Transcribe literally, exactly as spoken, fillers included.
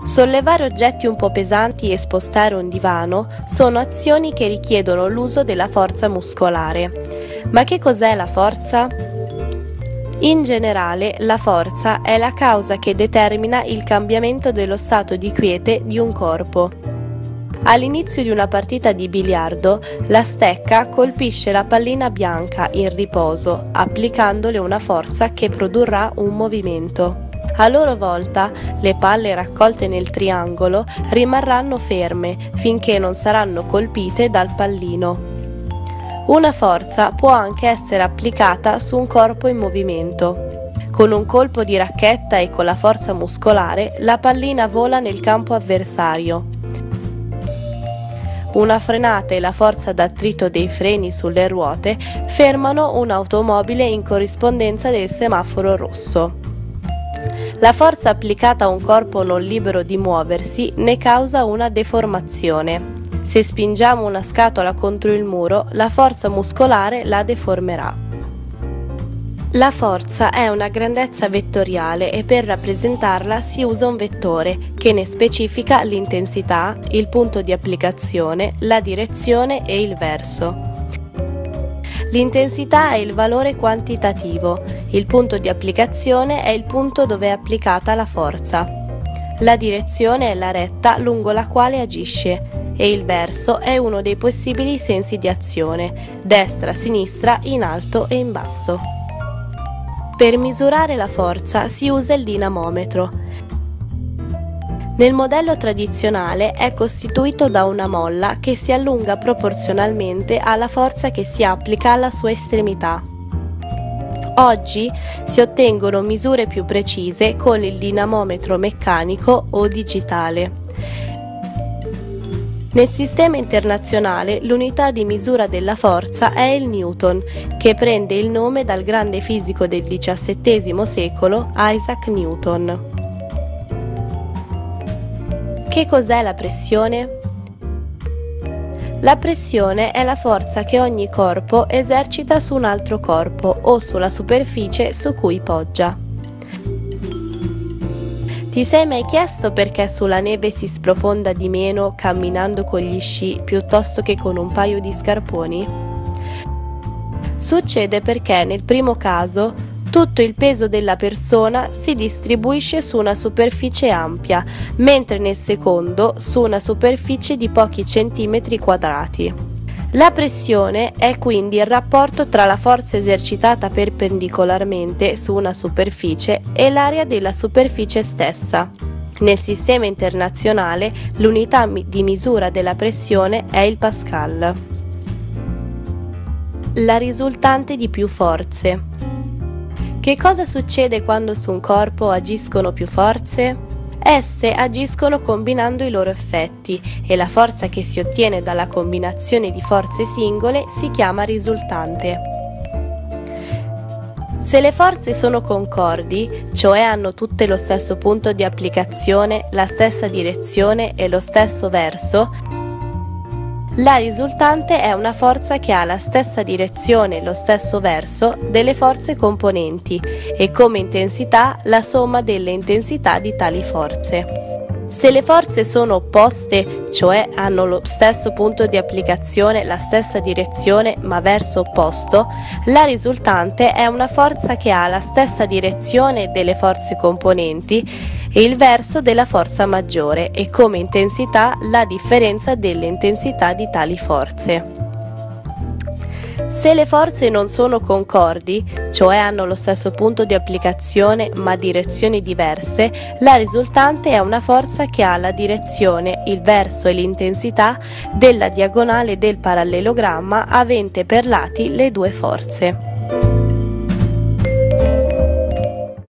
Sollevare oggetti un po' pesanti e spostare un divano sono azioni che richiedono l'uso della forza muscolare. Ma che cos'è la forza? In generale, la forza è la causa che determina il cambiamento dello stato di quiete di un corpo. All'inizio di una partita di biliardo, la stecca colpisce la pallina bianca in riposo, applicandole una forza che produrrà un movimento. A loro volta, le palle raccolte nel triangolo rimarranno ferme finché non saranno colpite dal pallino. Una forza può anche essere applicata su un corpo in movimento. Con un colpo di racchetta e con la forza muscolare, la pallina vola nel campo avversario. Una frenata e la forza d'attrito dei freni sulle ruote fermano un'automobile in corrispondenza del semaforo rosso. La forza applicata a un corpo non libero di muoversi ne causa una deformazione. Se spingiamo una scatola contro il muro, la forza muscolare la deformerà. La forza è una grandezza vettoriale e per rappresentarla si usa un vettore che ne specifica l'intensità, il punto di applicazione, la direzione e il verso. L'intensità è il valore quantitativo, il punto di applicazione è il punto dove è applicata la forza. La direzione è la retta lungo la quale agisce e il verso è uno dei possibili sensi di azione, destra, sinistra, in alto e in basso. Per misurare la forza si usa il dinamometro. Nel modello tradizionale è costituito da una molla che si allunga proporzionalmente alla forza che si applica alla sua estremità. Oggi si ottengono misure più precise con il dinamometro meccanico o digitale. Nel sistema internazionale l'unità di misura della forza è il Newton, che prende il nome dal grande fisico del diciassettesimo secolo Isaac Newton. Che cos'è la pressione? La pressione è la forza che ogni corpo esercita su un altro corpo o sulla superficie su cui poggia. Ti sei mai chiesto perché sulla neve si sprofonda di meno camminando con gli sci piuttosto che con un paio di scarponi? Succede perché nel primo caso tutto il peso della persona si distribuisce su una superficie ampia, mentre nel secondo su una superficie di pochi centimetri quadrati. La pressione è quindi il rapporto tra la forza esercitata perpendicolarmente su una superficie e l'area della superficie stessa. Nel sistema internazionale l'unità di misura della pressione è il Pascal. La risultante di più forze. Che cosa succede quando su un corpo agiscono più forze? Esse agiscono combinando i loro effetti e la forza che si ottiene dalla combinazione di forze singole si chiama risultante. Se le forze sono concordi, cioè hanno tutte lo stesso punto di applicazione, la stessa direzione e lo stesso verso, la risultante è una forza che ha la stessa direzione e lo stesso verso delle forze componenti e come intensità la somma delle intensità di tali forze. Se le forze sono opposte, cioè hanno lo stesso punto di applicazione, la stessa direzione ma verso opposto, la risultante è una forza che ha la stessa direzione delle forze componenti e il verso della forza maggiore e come intensità la differenza delle intensità di tali forze. Se le forze non sono concordi, cioè hanno lo stesso punto di applicazione ma direzioni diverse, la risultante è una forza che ha la direzione, il verso e l'intensità della diagonale del parallelogramma avente per lati le due forze.